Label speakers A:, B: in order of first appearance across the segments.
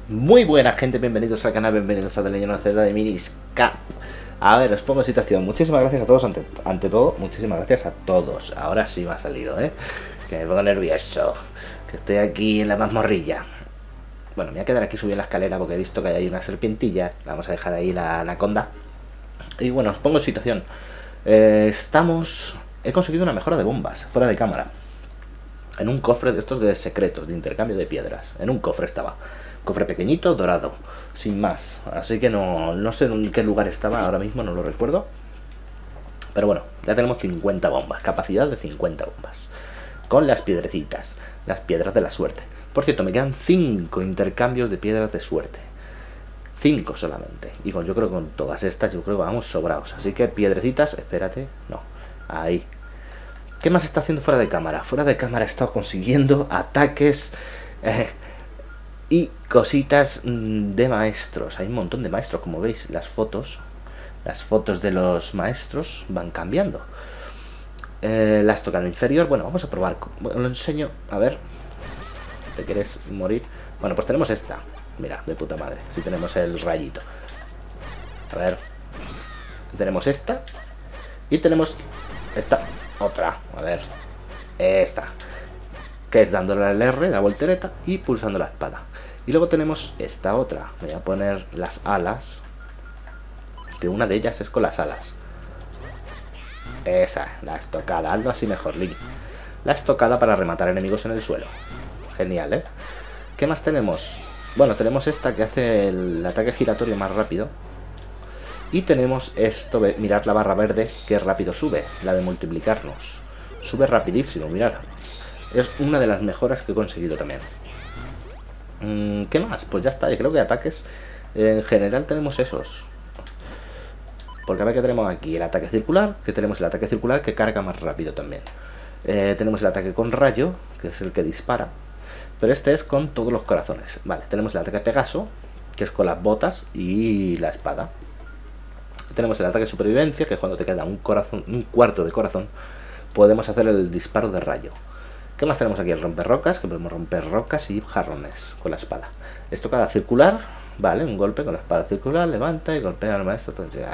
A: Muy buena gente, bienvenidos al canal, bienvenidos a The Legend of Zelda de Miniscap. A ver, os pongo en situación. Muchísimas gracias a todos, ante todo, muchísimas gracias a todos. Ahora sí me ha salido, que me pongo nervioso, que estoy aquí en la mazmorrilla. Bueno, me voy a quedar aquí subiendo la escalera porque he visto que hay una serpientilla. Vamos a dejar ahí la anaconda. Y bueno, os pongo en situación. He conseguido una mejora de bombas, fuera de cámara. En un cofre de estos de secretos, de intercambio de piedras. En un cofre estaba. Cofre pequeñito, dorado, sin más. Así que no sé en qué lugar estaba ahora mismo, no lo recuerdo. Pero bueno, ya tenemos 50 bombas, capacidad de 50 bombas. Con las piedrecitas, las piedras de la suerte. Por cierto, me quedan 5 intercambios de piedras de suerte. 5 solamente. Y yo creo que con todas estas, yo creo que vamos sobrados. Así que piedrecitas, espérate, no, ahí. ¿Qué más está haciendo fuera de cámara? Fuera de cámara he estado consiguiendo ataques y cositas de maestros. Hay un montón de maestros, como veis, las fotos de los maestros van cambiando. La estocada inferior, bueno, vamos a probar. Bueno, lo enseño, a ver. ¿Te quieres morir? Bueno, pues tenemos esta. Mira, de puta madre, si tenemos el rayito. A ver. Tenemos esta. Y tenemos esta otra, a ver. Esta, que es dándole al R, la voltereta, y pulsando la espada. Y luego tenemos esta otra. Voy a poner las alas, que una de ellas es con las alas. Esa, la estocada, algo así mejor, Link. La estocada para rematar enemigos en el suelo. Genial, ¿Qué más tenemos? Bueno, tenemos esta que hace el ataque giratorio más rápido. Y tenemos esto, mirad la barra verde, que rápido sube, la de multiplicarnos. Sube rapidísimo, mirad. Es una de las mejoras que he conseguido también. ¿Qué más? Pues ya está, yo creo que ataques en general tenemos esos. Porque a ver qué tenemos aquí, el ataque circular, que carga más rápido también. Tenemos el ataque con rayo, que es el que dispara. Pero este es con todos los corazones. Vale, tenemos el ataque Pegaso, que es con las botas y la espada. Tenemos el ataque supervivencia, que es cuando te queda un cuarto de corazón. Podemos hacer el disparo de rayo. ¿Qué más tenemos aquí? El romper rocas, que podemos romper rocas y jarrones con la espada. Estocada circular, vale, un golpe con la espada circular, levanta y golpea al maestro.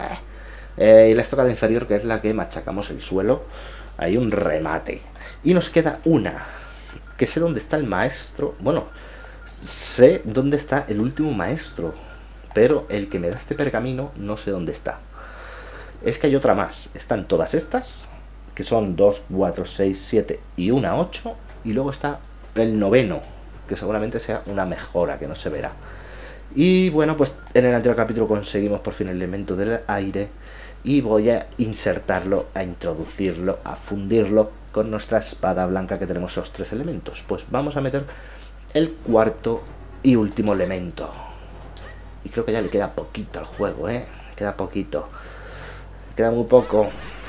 A: Y la estocada inferior, que es la que machacamos el suelo. Hay un remate. Y nos queda una, que sé dónde está el maestro. Bueno, sé dónde está el último maestro, pero el que me da este pergamino no sé dónde está. Es que hay otra más. Están todas estas, que son 2, 4, 6, 7 y una 8. Y luego está el noveno, que seguramente sea una mejora que no se verá. Y bueno, pues en el anterior capítulo conseguimos por fin el elemento del aire. Y voy a insertarlo, a introducirlo, a fundirlo con nuestra espada blanca, que tenemos esos 3 elementos. Pues vamos a meter el cuarto y último elemento. Y creo que ya le queda poquito al juego, queda poquito. Queda muy poco.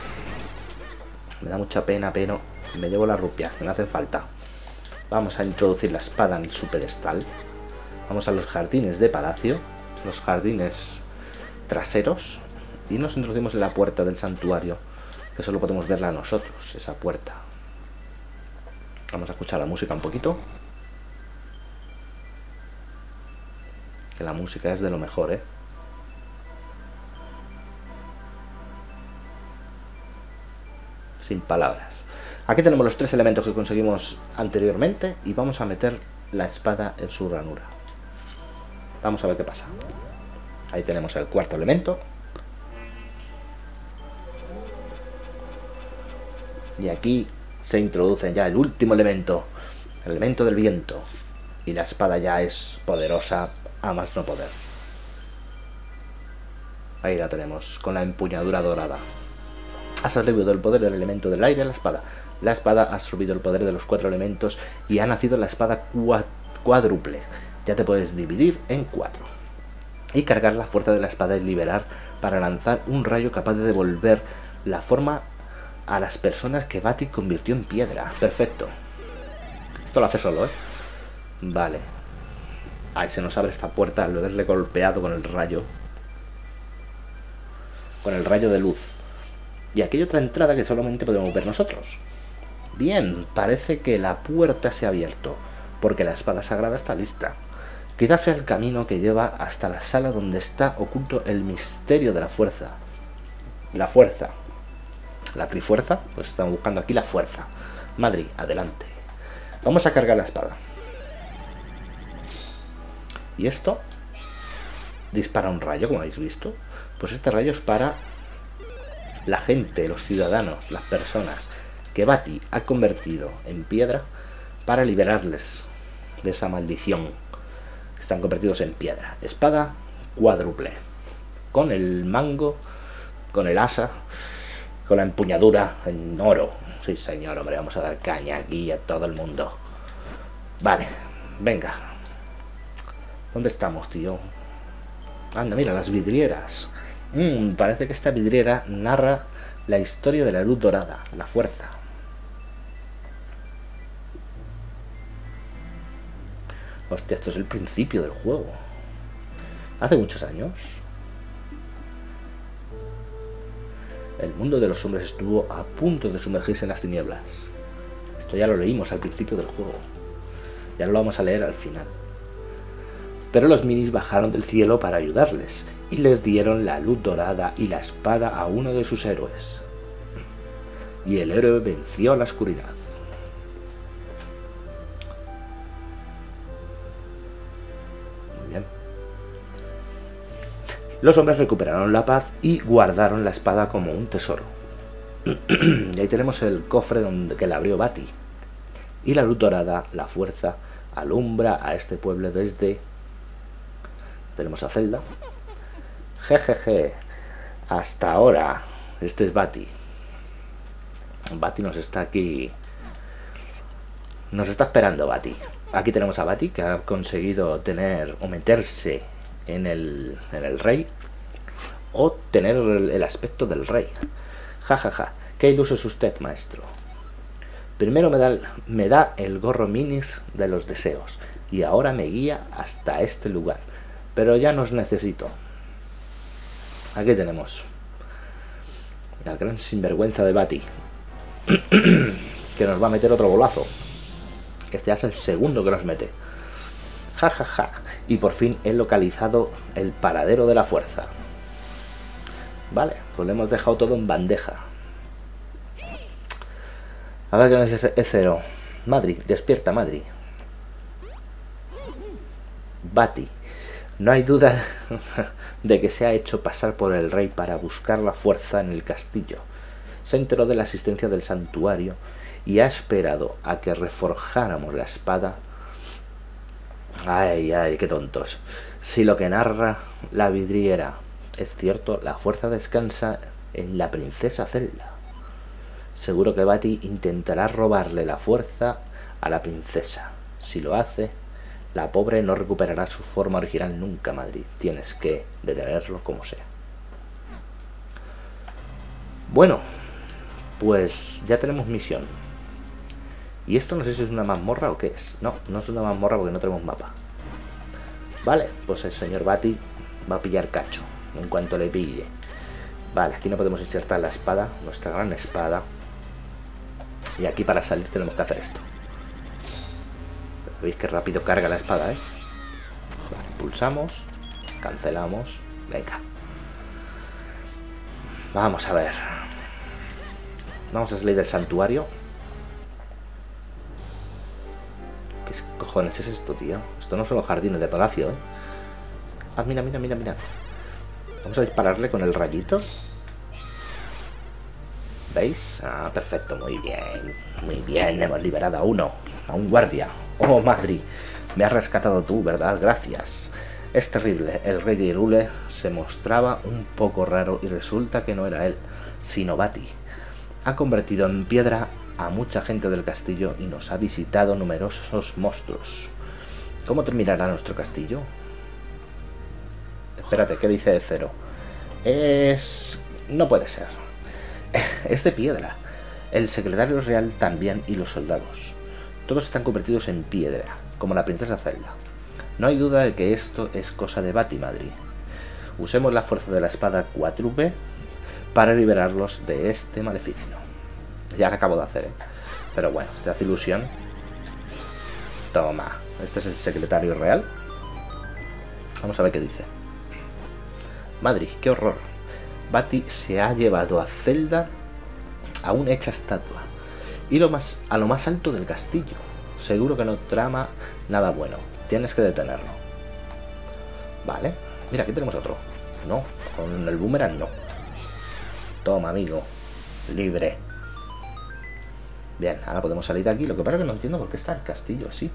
A: Me da mucha pena, pero me llevo la rupia, me hacen falta. Vamos a introducir la espada en su pedestal. Vamos a los jardines de palacio, los jardines traseros, y nos introducimos en la puerta del santuario, que solo podemos verla nosotros, esa puerta. Vamos a escuchar la música un poquito. Que la música es de lo mejor, Sin palabras. Aquí tenemos los 3 elementos que conseguimos anteriormente y vamos a meter la espada en su ranura. Vamos a ver qué pasa. Ahí tenemos el cuarto elemento. Y aquí se introduce ya el último elemento, el elemento del viento. Y la espada ya es poderosa a más no poder. Ahí la tenemos, con la empuñadura dorada. Has absorbido el poder del elemento del aire a la espada. La espada ha absorbido el poder de los 4 elementos y ha nacido la espada cuádruple. Ya te puedes dividir en 4. Y cargar la fuerza de la espada y liberar para lanzar un rayo capaz de devolver la forma a las personas que Bati convirtió en piedra. Perfecto. Esto lo hace solo, Vale. Ahí se nos abre esta puerta al haberle golpeado con el rayo. Con el rayo de luz. Y aquí hay otra entrada que solamente podemos ver nosotros. Bien, parece que la puerta se ha abierto, porque la espada sagrada está lista. Quizás sea el camino que lleva hasta la sala donde está oculto el misterio de la fuerza. La fuerza. La trifuerza, pues estamos buscando aquí la fuerza. Madrid, adelante. Vamos a cargar la espada. ¿Y esto? Dispara un rayo, como habéis visto. Pues este rayo es para la gente, los ciudadanos, las personas que Bati ha convertido en piedra para liberarles de esa maldición. Están convertidos en piedra. Espada cuádruple. Con el mango, con el asa, con la empuñadura en oro. Sí, señor, hombre, vamos a dar caña aquí a todo el mundo. Vale, venga. ¿Dónde estamos, tío? Anda, mira, las vidrieras. Parece que esta vidriera narra la historia de la luz dorada, la fuerza. Hostia, esto es el principio del juego. Hace muchos años el mundo de los hombres estuvo a punto de sumergirse en las tinieblas. Esto ya lo leímos al principio del juego. Ya lo vamos a leer al final. Pero los minis bajaron del cielo para ayudarles y les dieron la luz dorada y la espada a uno de sus héroes. Y el héroe venció a la oscuridad. Muy bien. Los hombres recuperaron la paz y guardaron la espada como un tesoro. Y ahí tenemos el cofre que le abrió Bati. Y la luz dorada, la fuerza, alumbra a este pueblo desde... Tenemos a Zelda. Jejeje. Hasta ahora. Este es Bati. Bati nos está aquí. Nos está esperando Bati. Aquí tenemos a Bati, que ha conseguido tener o meterse en el rey. O tener el aspecto del rey. Jajaja. Qué iluso es usted, maestro. Primero me da el gorro minis de los deseos. Y ahora me guía hasta este lugar. Pero ya nos necesito. Aquí tenemos la gran sinvergüenza de Bati, que nos va a meter otro golazo. Este ya es el segundo que nos mete. Ja, ja, ja. Y por fin he localizado el paradero de la fuerza. Vale, pues le hemos dejado todo en bandeja. A ver qué nos dice E0. Madri, despierta, Madri. Bati. No hay duda de que se ha hecho pasar por el rey para buscar la fuerza en el castillo. Se enteró de la existencia del santuario y ha esperado a que reforjáramos la espada. Ay, ay, qué tontos. Si lo que narra la vidriera es cierto, la fuerza descansa en la princesa Zelda. Seguro que Bati intentará robarle la fuerza a la princesa. Si lo hace... La pobre no recuperará su forma original nunca, Madrid. Tienes que detenerlo como sea. Bueno, pues ya tenemos misión. Y esto no sé si es una mazmorra o qué es. No, no es una mazmorra porque no tenemos mapa. Vale, pues el señor Bati va a pillar cacho en cuanto le pille. Vale, aquí no podemos insertar la espada, nuestra gran espada. Y aquí para salir tenemos que hacer esto. Veis que rápido carga la espada, ¿eh? Vale, pulsamos, cancelamos, venga. Vamos a ver. Vamos a salir del santuario. ¿Qué cojones es esto, tío? Esto no son los jardines de palacio, ¿eh? Ah, mira, mira, mira, mira. Vamos a dispararle con el rayito. ¿Veis? Ah, perfecto, muy bien. Muy bien, hemos liberado a uno. A un guardia. Oh, Madri, me has rescatado tú, ¿verdad? Gracias. Es terrible. El rey de Hyrule se mostraba un poco raro y resulta que no era él, sino Bati. Ha convertido en piedra a mucha gente del castillo y nos ha visitado numerosos monstruos. ¿Cómo terminará nuestro castillo? Espérate, ¿qué dice de cero? No puede ser. Es de piedra. El secretario real también y los soldados. Todos están convertidos en piedra, como la princesa Zelda. No hay duda de que esto es cosa de Bati, Madrid. Usemos la fuerza de la espada cuádruple para liberarlos de este maleficio. Ya lo acabo de hacer, ¿eh? Pero bueno, te hace ilusión. Toma, este es el secretario real. Vamos a ver qué dice. Madrid, qué horror. Bati se ha llevado a Zelda a una hecha estatua. Y a lo más alto del castillo. Seguro que no trama nada bueno. Tienes que detenerlo. Vale. Mira, aquí tenemos otro. No, con el boomerang no. Toma, amigo. Libre. Bien, ahora podemos salir de aquí. Lo que pasa es que no entiendo por qué está el castillo así.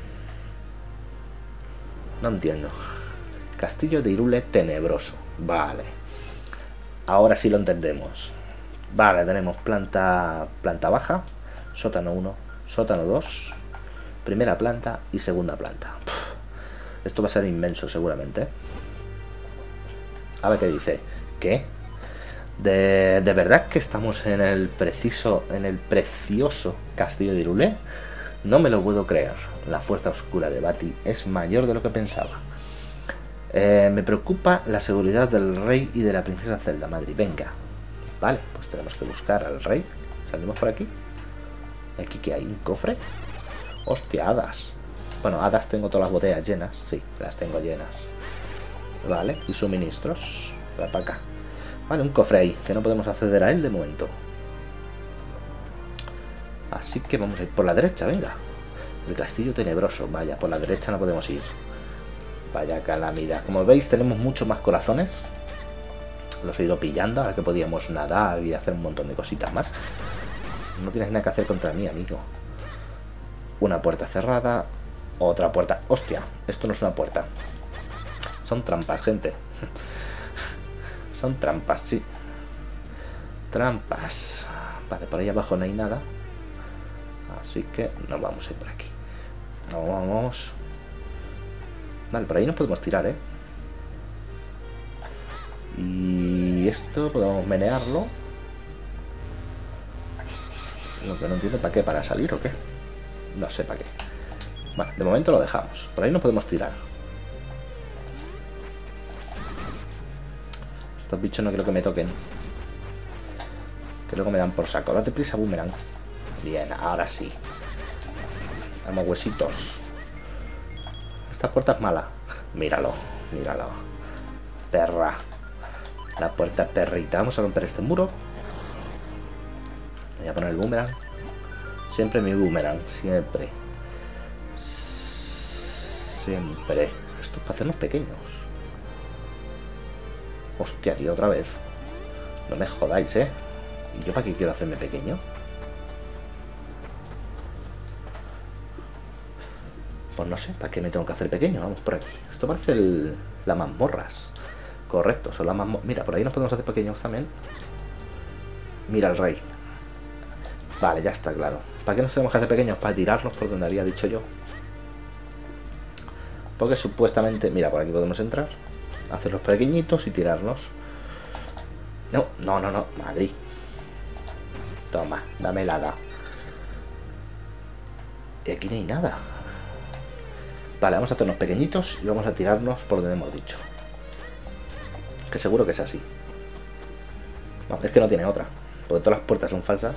A: No entiendo. Castillo de Hyrule tenebroso. Vale. Ahora sí lo entendemos. Vale, tenemos planta baja. Sótano 1, sótano 2. Primera planta y segunda planta. Esto va a ser inmenso seguramente. A ver qué dice. ¿Qué? ¿De verdad que estamos en el precioso castillo de Hyrule? No me lo puedo creer. La fuerza oscura de Bati es mayor de lo que pensaba. Me preocupa la seguridad del rey y de la princesa Zelda. Madrid, venga. Vale, pues tenemos que buscar al rey. Salimos por aquí. ¿Aquí qué hay? ¿Un cofre? Hostia, hadas. Bueno, hadas tengo todas las botellas llenas. Sí, las tengo llenas. Vale, y suministros. Va para acá. Vale, un cofre ahí, que no podemos acceder a él de momento. Así que vamos a ir por la derecha, venga. El castillo tenebroso. Vaya, por la derecha no podemos ir. Vaya calamidad. Como veis, tenemos muchos más corazones. Los he ido pillando, ahora que podíamos nadar y hacer un montón de cositas más. No tienes nada que hacer contra mí, amigo. Una puerta cerrada. Otra puerta. Hostia, esto no es una puerta. Son trampas, gente. Son trampas, sí. Trampas. Vale, por ahí abajo no hay nada. Así que nos vamos a ir por aquí. Nos vamos. Vale, por ahí nos podemos tirar, ¿eh? Y esto podemos menearlo. Lo que no entiendo, ¿para qué? ¿Para salir o qué? No sé para qué. Vale, de momento lo dejamos. Por ahí no podemos tirar. Estos bichos no quiero que me toquen. Creo que me dan por saco. Date prisa, boomerang. Bien, ahora sí. Damos huesitos. Esta puerta es mala. Míralo, míralo. Perra. La puerta es perrita. Vamos a romper este muro. Voy a poner el boomerang. Siempre mi boomerang, siempre. Siempre. Esto es para hacernos pequeños. Hostia, tío, otra vez. No me jodáis, ¿eh? ¿Y yo para qué quiero hacerme pequeño? Pues no sé, ¿para qué me tengo que hacer pequeño? Vamos por aquí. Esto parece las mazmorras. Correcto, son las mazmorras. Mira, por ahí nos podemos hacer pequeños también. Mira el rey. Vale, ya está claro. ¿Para qué nos tenemos que hacer pequeños? Para tirarnos por donde había dicho yo. Porque supuestamente... Mira, por aquí podemos entrar. Hacerlos pequeñitos y tirarnos. No, no, no, no. Madrid. Toma, dame el hada. Y aquí no hay nada. Vale, vamos a hacernos pequeñitos y vamos a tirarnos por donde hemos dicho. Que seguro que es así. No, es que no tiene otra. Porque todas las puertas son falsas.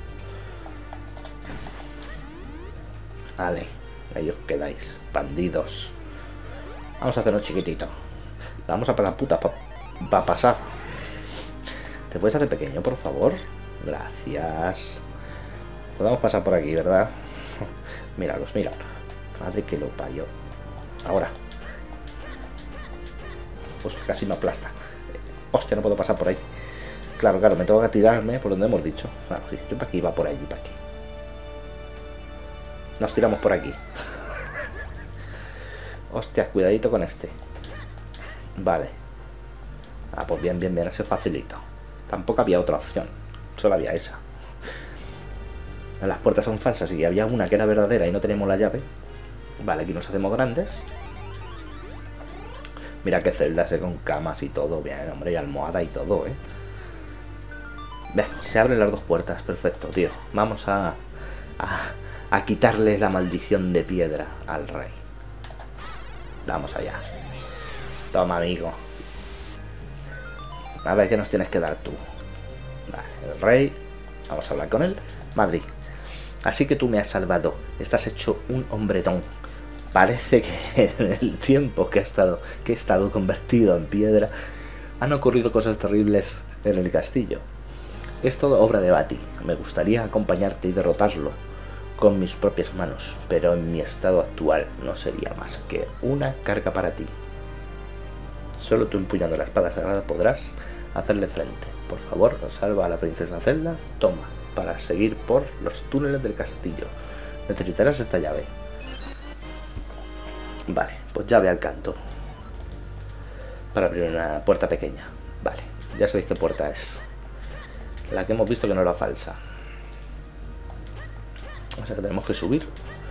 A: Vale, ahí os quedáis, bandidos. Vamos a hacernos chiquitito. La vamos a pegar puta para pasar. ¿Te puedes hacer pequeño, por favor? Gracias. Podemos pasar por aquí, ¿verdad? Míralos, mira. Madre que lo parió. Ahora. Pues casi me aplasta. Hostia, no puedo pasar por ahí. Claro, claro, me tengo que tirarme por donde hemos dicho. Claro, sí, yo para aquí, va por allí, para aquí. Nos tiramos por aquí. Hostia, cuidadito con este. Vale. Ah, pues bien, bien, bien, eso facilito. Tampoco había otra opción. Solo había esa. Las puertas son falsas y había una que era verdadera y no tenemos la llave. Vale, aquí nos hacemos grandes. Mira que Zelda se con camas y todo. Bien, hombre, y almohada y todo, ¿eh? Ve, se abren las dos puertas. Perfecto, tío. Vamos a quitarle la maldición de piedra al rey. Vamos allá. Toma, amigo. A ver, ¿qué nos tienes que dar tú? Vale, el rey. Vamos a hablar con él. Madrid. Así que tú me has salvado. Estás hecho un hombretón. Parece que en el tiempo que he estado convertido en piedra han ocurrido cosas terribles en el castillo. Es todo obra de Bati. Me gustaría acompañarte y derrotarlo con mis propias manos, pero en mi estado actual no sería más que una carga para ti. Solo tú empuñando la espada sagrada podrás hacerle frente. Por favor, salva a la princesa Zelda. Toma, para seguir por los túneles del castillo. Necesitarás esta llave. Vale, pues llave al canto. Para abrir una puerta pequeña. Vale, ya sabéis qué puerta es. La que hemos visto que no era falsa. O sea que tenemos que subir.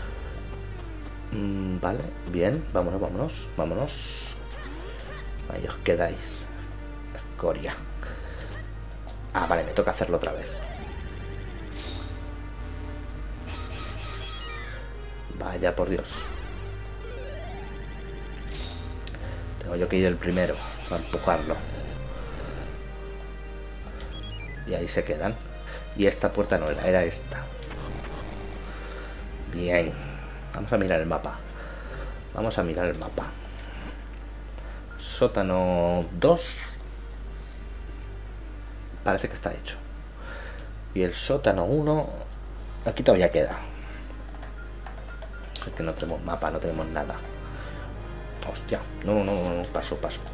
A: Vale, bien, vámonos. Ahí os quedáis. Escoria. Ah, vale, me toca hacerlo otra vez. Vaya por Dios. Tengo yo que ir el primero para empujarlo. Y ahí se quedan. Y esta puerta no era esta. Bien. Vamos a mirar el mapa. Sótano 2. Parece que está hecho. Y el sótano 1. Aquí todavía queda. Es que no tenemos mapa, no tenemos nada. Hostia. No. Paso.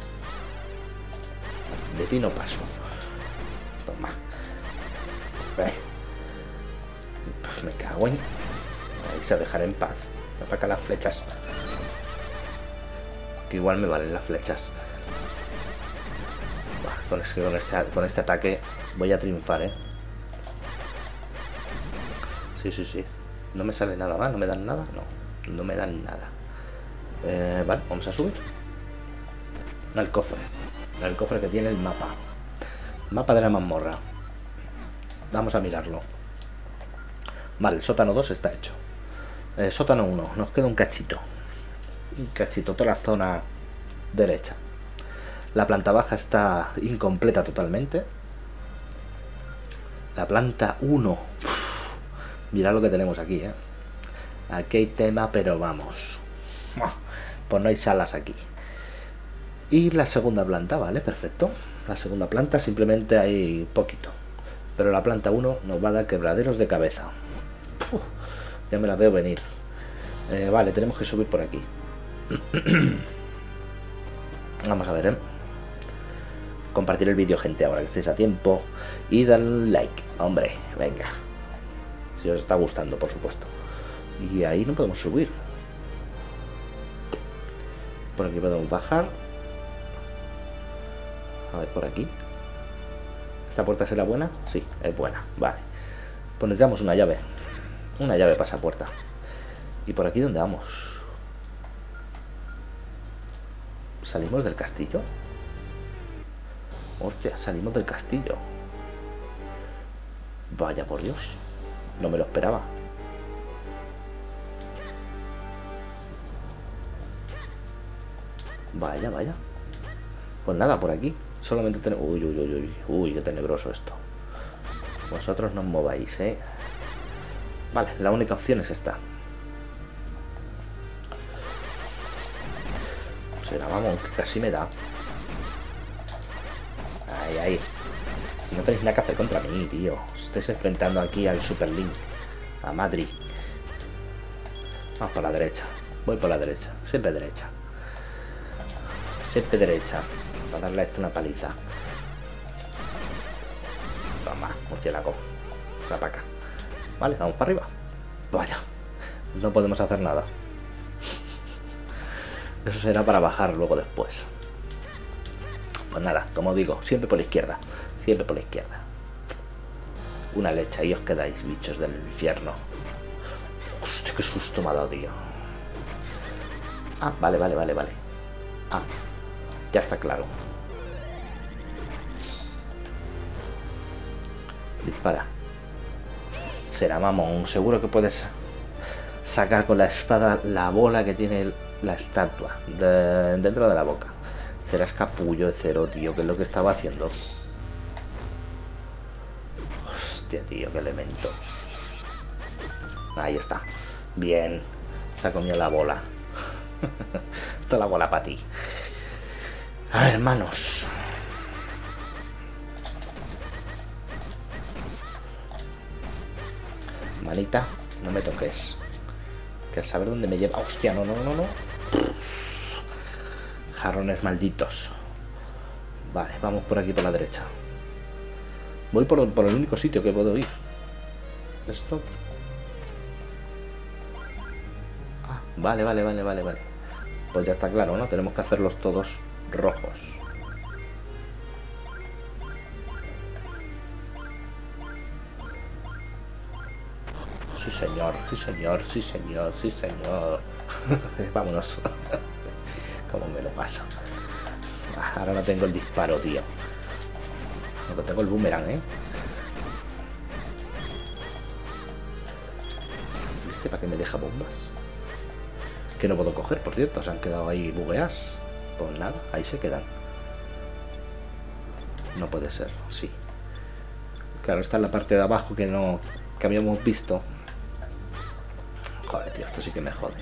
A: De ti no paso. Toma. Pues me cago en... Ahí se dejaré en paz. Para acá las flechas. Que igual me valen las flechas. Con este ataque voy a triunfar, ¿eh? Sí. No me sale nada más, no me dan nada. No me dan nada. Vale, vamos a subir. Al cofre. El cofre que tiene el mapa. Mapa de la mazmorra. Vamos a mirarlo. Vale, el sótano 2 está hecho. Sótano 1, nos queda un cachito. Toda la zona derecha. La planta baja está incompleta totalmente. La planta 1. Mirad lo que tenemos aquí, ¿eh? Aquí hay tema, pero vamos. Pues no hay salas aquí. Y la segunda planta, vale, perfecto. La segunda planta simplemente hay poquito. Pero la planta 1 nos va a dar quebraderos de cabeza. Ya me la veo venir. Vale, tenemos que subir por aquí. Vamos a ver, ¿eh? Compartir el vídeo, gente, ahora que estéis a tiempo. Y darle un like. Hombre, venga. Si os está gustando, por supuesto. Y ahí no podemos subir. Por aquí podemos bajar. A ver, por aquí. ¿Esta puerta será buena? Sí, es buena. Vale. Pues necesitamos una llave. Una llave para esa puerta. ¿Y por aquí dónde vamos? ¿Salimos del castillo? Hostia, salimos del castillo. Vaya por Dios. No me lo esperaba. Vaya. Pues nada, por aquí. Solamente tenemos... Uy, qué tenebroso esto. Vosotros no os mováis, ¿eh? Vale, la única opción es esta. Será, vamos, que casi me da. Ahí. No tenéis nada que hacer contra mí, tío. Os estáis enfrentando aquí al Super Link. A Madrid. Vamos por la derecha. Voy por la derecha. Siempre derecha. Para darle a esto una paliza. Toma, murciélago. La paca. Vale, vamos para arriba. Vaya. No podemos hacer nada. Eso será para bajar luego después. Pues nada, como digo, siempre por la izquierda. Una leche, ahí os quedáis, bichos del infierno. Hostia, qué susto me ha dado, tío. Ah, vale. Ah, ya está claro. Dispara. Será mamón, seguro que puedes sacar con la espada la bola que tiene la estatua dentro de la boca. Serás capullo de cero, tío, que es lo que estaba haciendo. Hostia, tío, qué elemento. Ahí está. Bien. Se ha comido la bola. Toda la bola para ti. A ver, hermanos. Manita, no me toques. Que a saber dónde me lleva. Hostia, no. Jarrones malditos. Vale, vamos por aquí por la derecha. Voy por el único sitio que puedo ir. Esto. Ah, vale. Pues ya está claro, ¿no? Tenemos que hacerlos todos rojos. Sí, señor. Vámonos. ¿Cómo me lo paso? Ahora no tengo el disparo, tío. No tengo el boomerang, ¿eh? ¿Viste para qué me deja bombas? Que no puedo coger, por cierto. Se han quedado ahí bugueas. Pues nada, ahí se quedan. No puede ser, sí. Claro, está en la parte de abajo que no... que habíamos visto. Joder, tío, esto sí que me jode.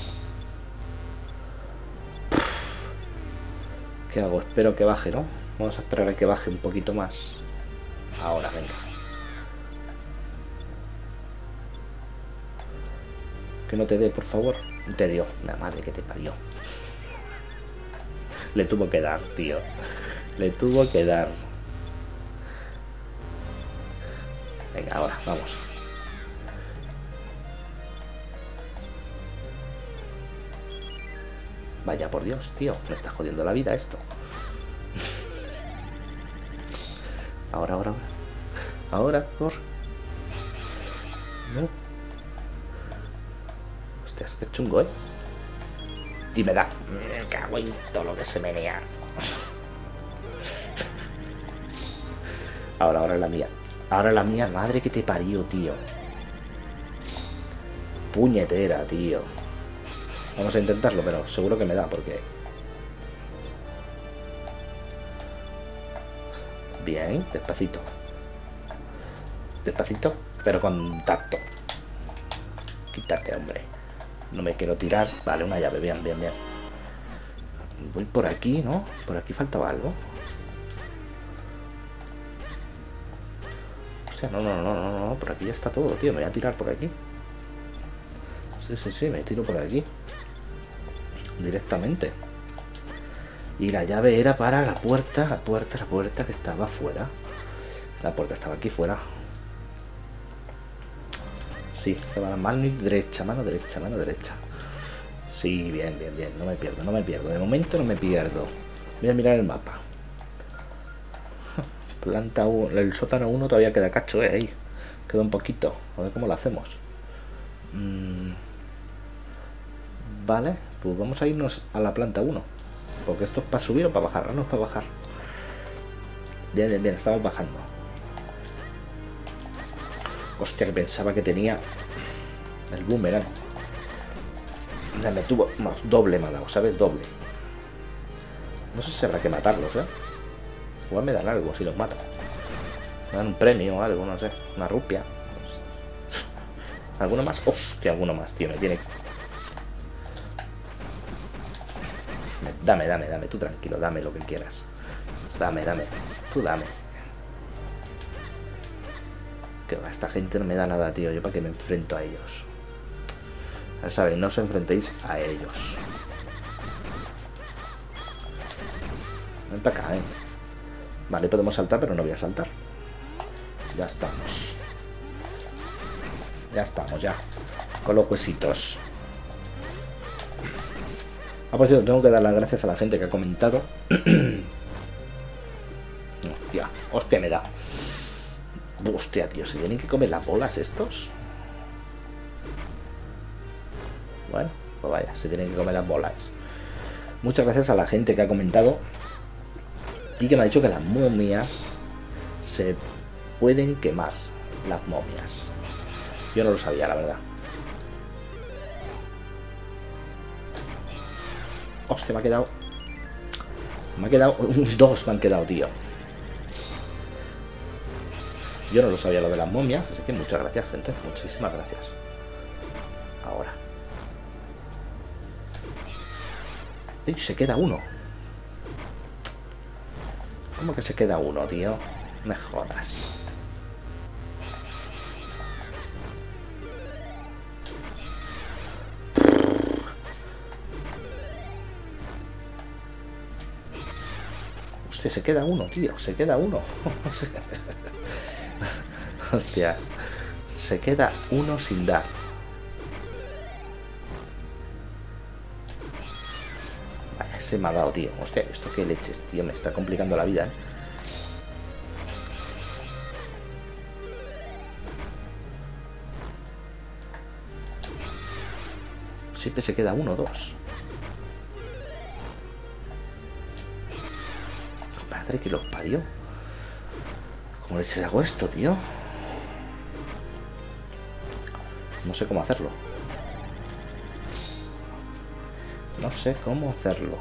A: ¿Qué hago? Espero que baje, ¿no? Vamos a esperar a que baje un poquito más. Ahora, venga. Que no te dé, por favor. Te dio. La madre que te parió. Le tuvo que dar, tío. Le tuvo que dar. Venga, ahora, vamos. Vaya por Dios, tío. Me está jodiendo la vida esto. Ahora, por. No. Hostias, qué chungo, ¿eh? Y me da. Me cago en todo lo que se menea. Ahora es la mía. Ahora es la mía, madre que te parió, tío. Puñetera, tío. Vamos a intentarlo, pero seguro que me da, porque... Bien, despacito. Despacito, pero con tacto. Quítate, hombre. No me quiero tirar. Vale, una llave, bien. Voy por aquí, ¿no? Por aquí faltaba algo. O sea, no. Por aquí ya está todo, tío. Me voy a tirar por aquí. Sí, me tiro por aquí. Directamente. Y la llave era para la puerta que estaba fuera. La puerta estaba aquí fuera. Sí, estaba la mano derecha. Sí, bien. No me pierdo. De momento no me pierdo. Voy a mirar el mapa. Planta 1, el sótano 1 todavía queda cacho, ahí. Queda un poquito. A ver cómo lo hacemos. Vale, pues vamos a irnos a la planta 1. Porque esto es para subir o para bajar. Ah, no es para bajar. Bien, estamos bajando. Hostia, que pensaba que tenía el boomerang. Me tuvo... doble me ha dado, ¿sabes? Doble. No sé si habrá que matarlos, ¿eh? Igual me dan algo si los mato. Me dan un premio o algo, no sé. Una rupia. ¿Alguno más? Hostia, alguno más, tío. Me tiene... Dame. Tú tranquilo, dame lo que quieras. Dame. Tú dame. Que va, esta gente no me da nada, tío. Yo para qué me enfrento a ellos. Ya sabéis, no os enfrentéis a ellos. Ven para acá, ¿eh? Vale, podemos saltar, pero no voy a saltar. Ya estamos. Ya. Con los huesitos. Por cierto, tengo que dar las gracias a la gente que ha comentado. Hostia, me da. Hostia, tío, ¿se tienen que comer las bolas estos? Bueno, pues vaya, se tienen que comer las bolas. Muchas gracias a la gente que ha comentado y que me ha dicho que las momias se pueden quemar. Las momias. Yo no lo sabía, la verdad. Hostia, me ha quedado... Dos me han quedado, tío. Yo no lo sabía lo de las momias, así que muchas gracias, gente. Muchísimas gracias. Ahora. ¡Uy! Se queda uno. ¿Cómo que se queda uno, tío? Me jodas. Hostia, se queda uno, tío. Se queda uno. Hostia. Se queda uno sin dar. Vaya, se me ha dado, tío. Hostia, esto qué leches, tío. Me está complicando la vida, ¿eh? Siempre se queda uno o dos. Madre que los parió. ¿Cómo les hago esto, tío? No sé cómo hacerlo. No sé cómo hacerlo.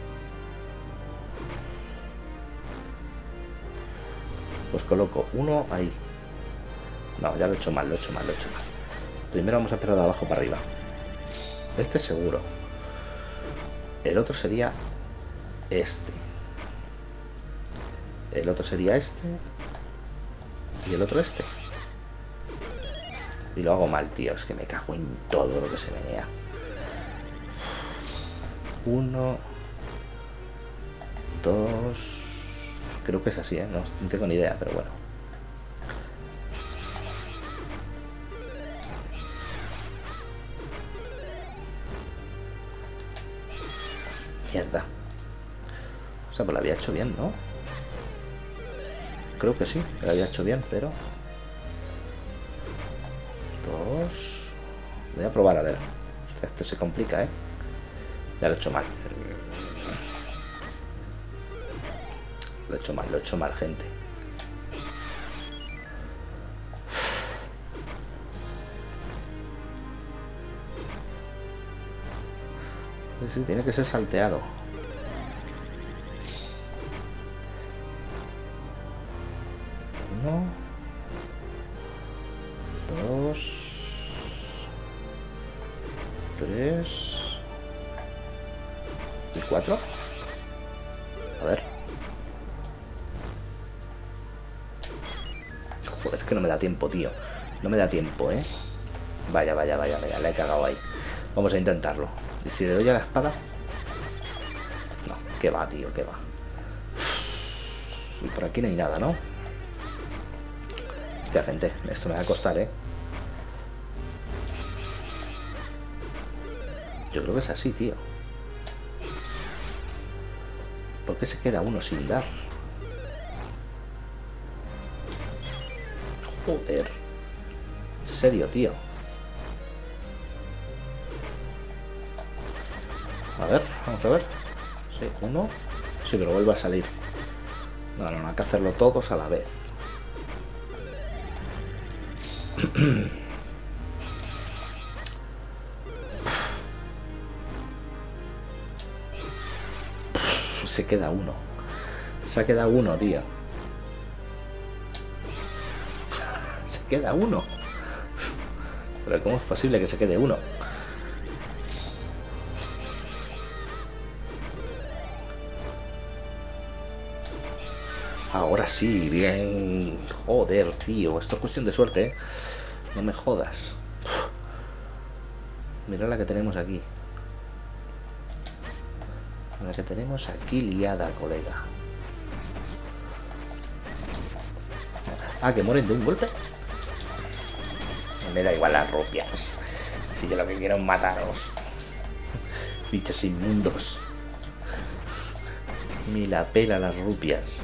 A: Pues coloco uno ahí. No, ya lo he hecho mal, lo he hecho mal. Primero vamos a empezar de abajo para arriba. Este seguro. El otro sería este. El otro sería este. Y el otro este. Y lo hago mal, tío. Es que me cago en todo lo que se menea. 1, 2. Creo que es así, ¿eh? No tengo ni idea, pero bueno. Mierda. O sea, pues lo había hecho bien, ¿no? Creo que sí, lo había hecho bien, pero... 2. Voy a probar a ver. Esto se complica, ¿eh? Ya lo he hecho mal. Lo he hecho mal, gente. Sí, tiene que ser salteado. Uno, 2, 3 y 4. A ver. Joder, es que no me da tiempo, tío. No me da tiempo, ¿eh? Vaya, le he cagado ahí. Vamos a intentarlo. ¿Y si le doy a la espada? No, que va, tío, que va. Y por aquí no hay nada, ¿no? Hostia, gente, esto me va a costar, ¿eh? Yo creo que es así, tío. ¿Por qué se queda uno sin dar? Joder. En serio, tío. A ver, vamos a ver. Sí, uno. Sí, pero vuelve a salir. No, hay que hacerlo todos a la vez. Se queda uno. Se ha quedado uno, tío. Se queda uno. Pero ¿cómo es posible que se quede uno? Ahora sí, bien. Joder, tío. Esto es cuestión de suerte, ¿eh? No me jodas. Mira la que tenemos aquí. La que tenemos aquí liada, colega. Ah, que mueren de un golpe. Me da igual las rupias. Si yo lo que quiero es mataros. Bichos inmundos. Ni la pela las rupias.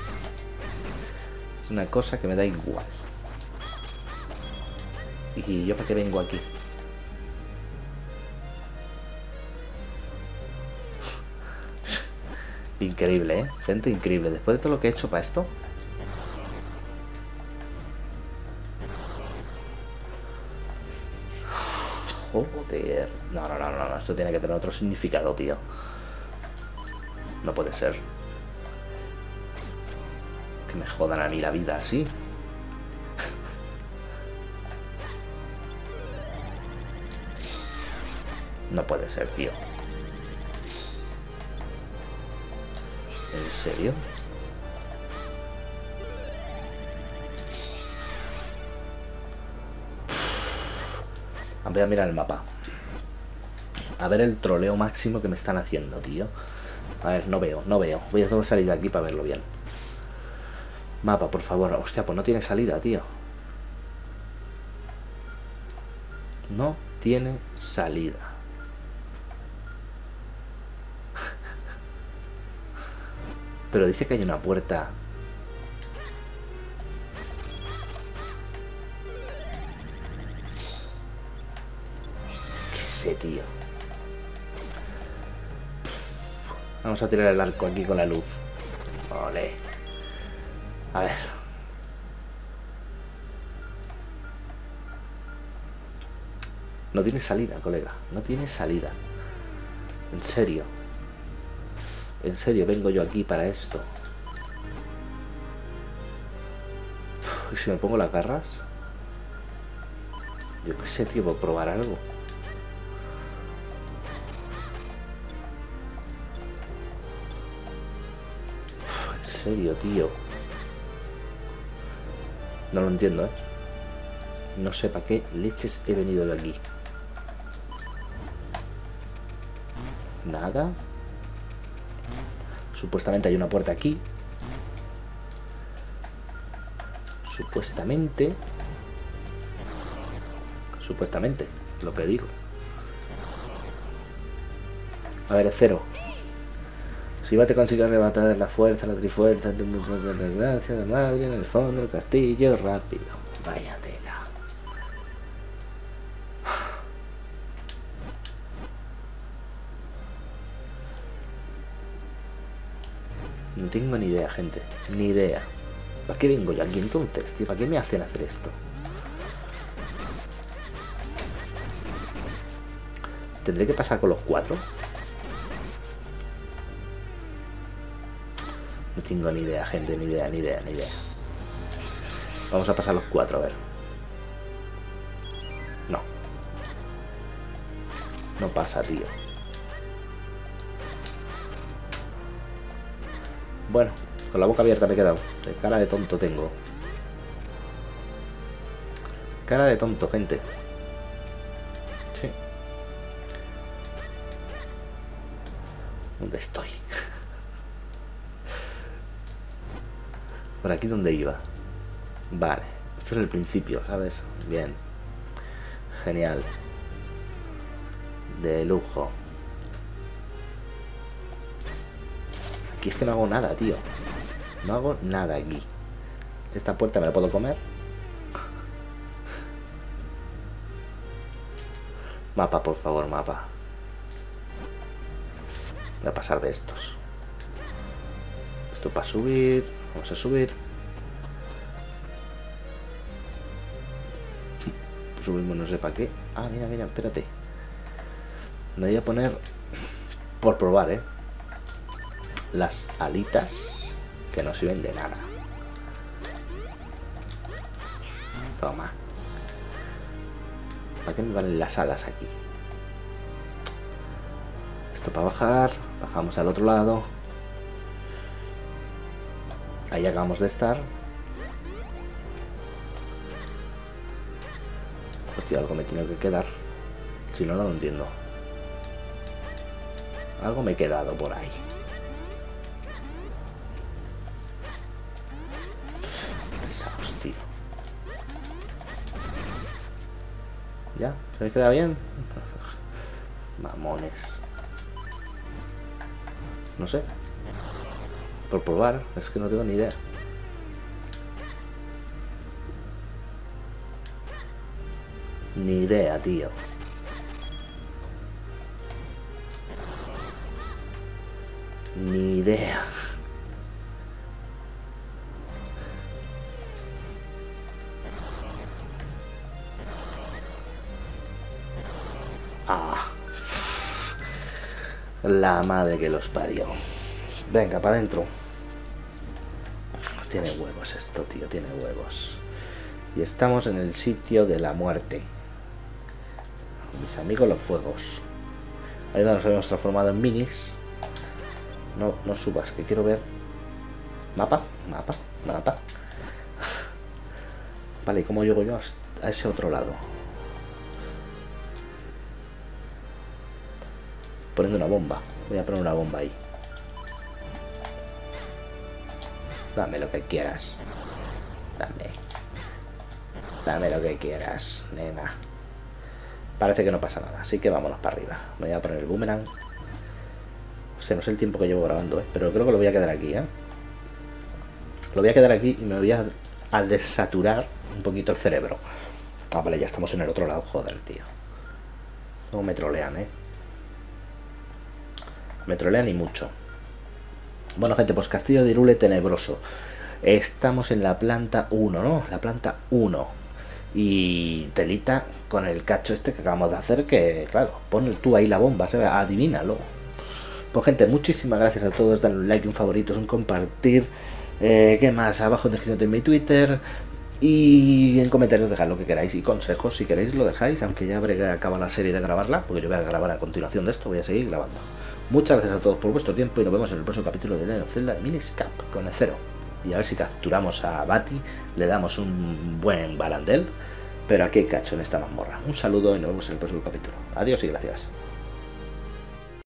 A: Es una cosa que me da igual. ¿Y yo para qué vengo aquí? Increíble, ¿eh? Gente, increíble. Después de todo lo que he hecho para esto... Joder. No. Esto tiene que tener otro significado, tío. No puede ser. Que me jodan a mí la vida así. No puede ser, tío. ¿En serio? Voy a mirar el mapa. A ver el troleo máximo que me están haciendo, tío. A ver, no veo. Voy a salir de aquí para verlo bien. Mapa, por favor. Hostia, pues no tiene salida, tío. No tiene salida. Pero dice que hay una puerta. ¿Qué sé, tío? Vamos a tirar el arco aquí con la luz. Ole. A ver. No tiene salida, colega. No tiene salida. En serio. En serio, vengo yo aquí para esto. ¿Y si me pongo las garras? Yo qué sé, tío, por probar algo. En serio, tío. No lo entiendo, ¿eh? No sé para qué leches he venido de aquí. Nada. Supuestamente hay una puerta aquí. Supuestamente. Supuestamente, lo que digo. A ver, es 0. Si va a te conseguir arrebatar la fuerza, la trifuerza, la gracia, la madre, en el fondo del castillo, rápido. Vaya tela. No tengo ni idea, gente. Ni idea. ¿Para qué vengo yo aquí entonces, tío? ¿Para qué me hacen hacer esto? ¿Tendré que pasar con los 4? No tengo ni idea, gente. Ni idea. Vamos a pasar los 4, a ver. No. No pasa, tío. Bueno, con la boca abierta me he quedado. De cara de tonto tengo. Cara de tonto, gente. Sí. ¿Dónde estoy? Por aquí donde iba. Vale. Esto es el principio, ¿sabes? Bien. Genial. De lujo. Aquí es que no hago nada, tío. No hago nada aquí. Esta puerta me la puedo comer. Mapa, por favor, mapa. Voy a pasar de estos. Esto para subir. Vamos a subir. Subimos no sé para qué. Ah, mira, espérate. Me voy a poner por probar, las alitas que no sirven de nada. Toma. ¿Para qué me valen las alas aquí? Esto para bajar. Bajamos al otro lado. Ahí acabamos de estar. Hostia, algo me tiene que quedar. Si no, no lo entiendo. Algo me he quedado por ahí. Pesados, tío. ¿Ya? ¿Se me queda bien? Mamones. No sé. Por probar, es que no tengo ni idea. Ni idea, tío. Ni idea. Ah. La madre que los parió. Venga, para adentro. Tiene huevos esto, tío, tiene huevos. Y estamos en el sitio de la muerte. Mis amigos los fuegos. Ahí nos hemos transformado en minis. No, no subas, que quiero ver... Mapa. Vale, ¿y cómo llego yo a ese otro lado? Poniendo una bomba. Voy a poner una bomba ahí. Dame lo que quieras. Dame lo que quieras, nena. Parece que no pasa nada, así que vámonos para arriba. Me voy a poner el boomerang. Hostia, no sé el tiempo que llevo grabando, pero creo que lo voy a quedar aquí, Lo voy a quedar aquí y me voy a desaturar un poquito el cerebro. Ah, vale, ya estamos en el otro lado, joder, tío. No me trolean, Me trolean y mucho. Bueno, gente, pues Castillo de Hyrule Tenebroso. Estamos en la planta 1, ¿no? La planta 1. Y telita con el cacho este que acabamos de hacer, que, claro, pon tú ahí la bomba, ¿sabes? Adivínalo. Pues, gente, muchísimas gracias a todos. Dale un like, un favorito, un compartir. ¿Qué más? Abajo en descripción tenéis mi Twitter. Y en comentarios dejad lo que queráis. Y consejos, si queréis, lo dejáis. Aunque ya habré acabado la serie de grabarla, porque yo voy a grabar a continuación de esto. Voy a seguir grabando. Muchas gracias a todos por vuestro tiempo y nos vemos en el próximo capítulo de Legend of Zelda Minish Cap con el 0. Y a ver si capturamos a Bati, le damos un buen barandel, pero aquí hay cacho en esta mazmorra. Un saludo y nos vemos en el próximo capítulo. Adiós y gracias.